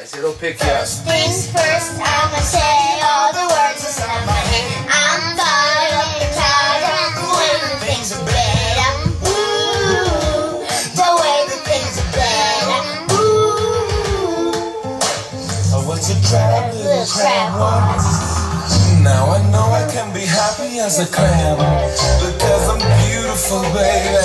memorize. It'll pick you up. First things first, I'ma say all the words inside my head. I'm fired up and tired of the way that things are better. Ooh, the way that things are better. Ooh. Oh, what's a trap, little crab one? Now I know I can be happy as a crab because I'm beautiful, baby.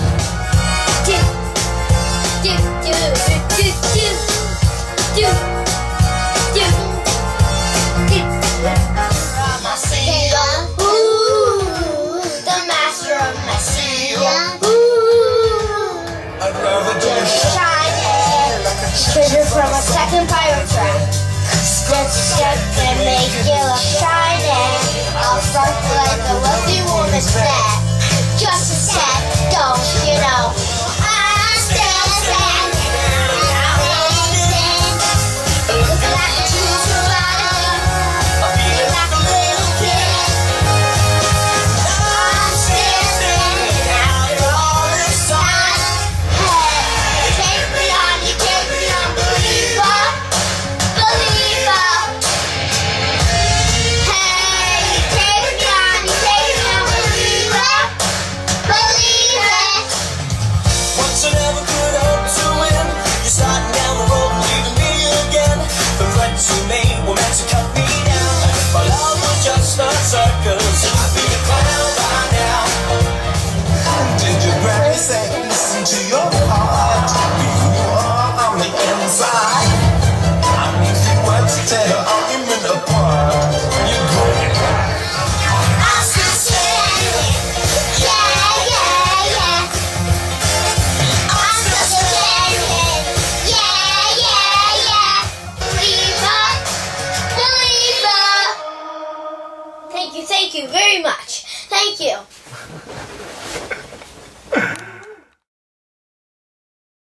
Treasure from a second pirate track. Just a step and make you look shiny. I'll sparkle like a wealthy woman's fat. Just a step, don't you know? I'm still standing. Looking like a true survivor. Feeling like a little kid. I'm still standing after all this time. Hey, take me on, you take me on, believer. Believer. Hey, you take me on, believer. Believer. Once I never could hope to win. You're starting down the road, leaving me again. The threats you made were meant to cut me down. My love was just a circus. I'd be a clown by now. Did your granny say, listen to your heart? Be who you are on the inside. I mean, if you were to tear the argument apart, you're great. I'm still standing. Yeah, yeah, yeah. I'm still standing. Yeah, yeah, yeah. Believer. Believer. Thank you very much. Thank you.